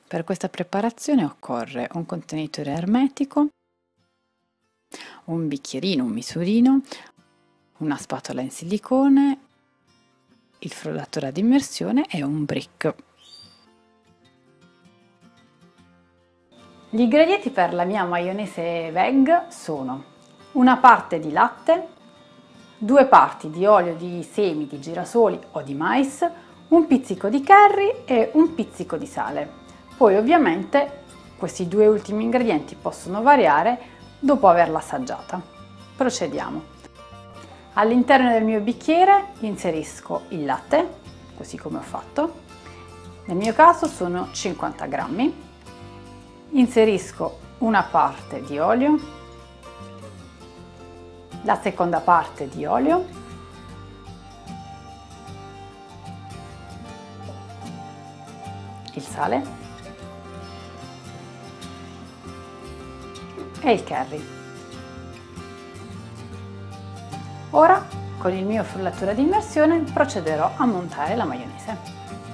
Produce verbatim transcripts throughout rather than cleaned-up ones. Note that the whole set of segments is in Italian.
Per questa preparazione occorre un contenitore ermetico, un bicchierino, un misurino, una spatola in silicone, il frullatore ad immersione e un brick. Gli ingredienti per la mia maionese veg sono una parte di latte, due parti di olio di semi di girasoli o di mais, un pizzico di curry e un pizzico di sale. Poi ovviamente questi due ultimi ingredienti possono variare dopo averla assaggiata. Procediamo. All'interno del mio bicchiere inserisco il latte, così come ho fatto. Nel mio caso sono cinquanta grammi. Inserisco una parte di olio, la seconda parte di olio, il sale e il curry. Ora, con il mio frullatore ad immersione, procederò a montare la maionese.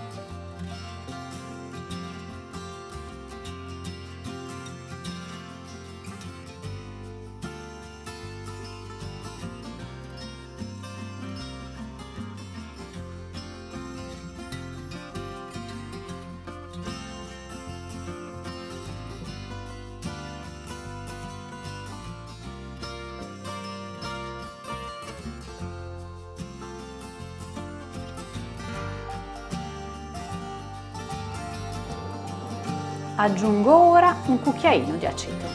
Aggiungo ora un cucchiaino di aceto.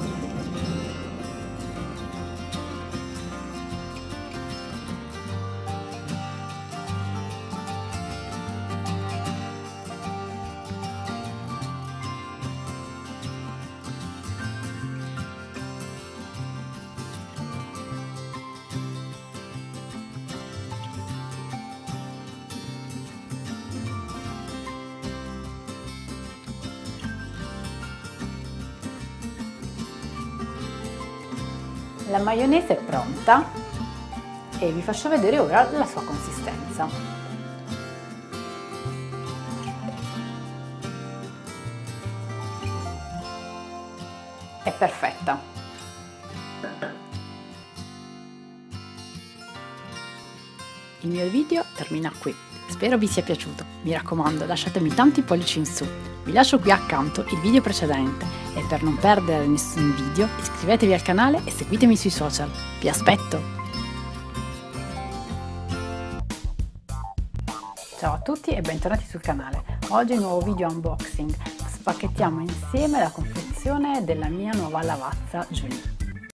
La maionese è pronta e vi faccio vedere ora la sua consistenza. È perfetta. Il mio video termina qui. Spero vi sia piaciuto. Mi raccomando, lasciatemi tanti pollici in su. Vi lascio qui accanto il video precedente e per non perdere nessun video iscrivetevi al canale e seguitemi sui social. Vi aspetto! Ciao a tutti e bentornati sul canale. Oggi un nuovo video unboxing. Spacchettiamo insieme la confezione della mia nuova lavazza Jolie.